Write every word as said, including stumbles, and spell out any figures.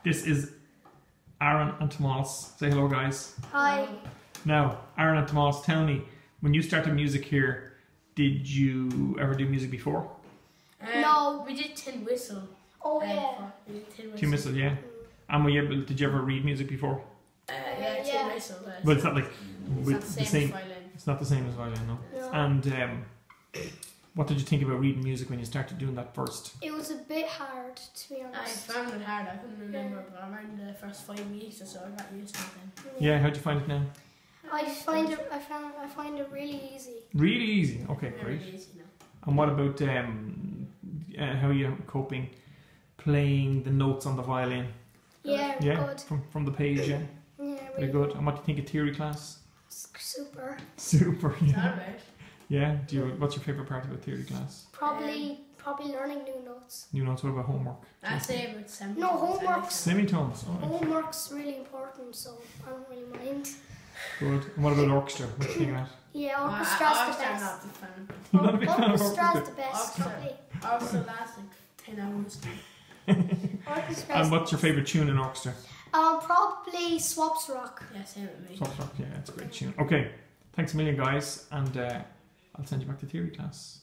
This is Aaron and Tómas. Say hello, guys. Hi. Now, Aaron and Tómas, tell me, when you started music here, did you ever do music before? Um, No. We did Tin Whistle. Oh uh, yeah. We did Tin Whistle. Tin Whistle, yeah. And were you able, did you ever read music before? Uh, yeah, Tin Yeah. Whistle. Uh, But it's not like it's with not the same, the same. as violin. It's not the same as violin, no. No. And um, what did you think about reading music when you started doing that first? It was a bit hard, to be I honest. found it hard. I couldn't remember, but around the first five weeks or so, I got used to it then. Yeah, how'd you find it now? I find it. I found. I find it really easy. Really easy. Okay, Very great. easy now. And what about um, uh, how are you coping playing the notes on the violin? Yeah, Yeah, good. from from the page. Yeah, Yeah, very really good. And what do you think of theory class? Super. Super. Is that Yeah. right? Yeah. Do you? What's your favorite part about theory class? Probably, probably learning new notes. New notes. What about homework? I say about seventy. No, homework's- Semitones. Oh, Homework's really important, so I don't really mind. good. And what about orchestra? What do you think of that? Yeah, Orchestra's orchestra's the not best. the fun. Not a big fan of Orchestra's orchestra. the best, Orchestra. probably. Also lasts like ten hours. Orchestra's And what's your favorite tune in orchestra? Um, probably SWOPS Rock. Yeah, same with me. Soft rock. Yeah, it's a great tune. Okay, thanks a million, guys, and uh, I'll send you back to theory class.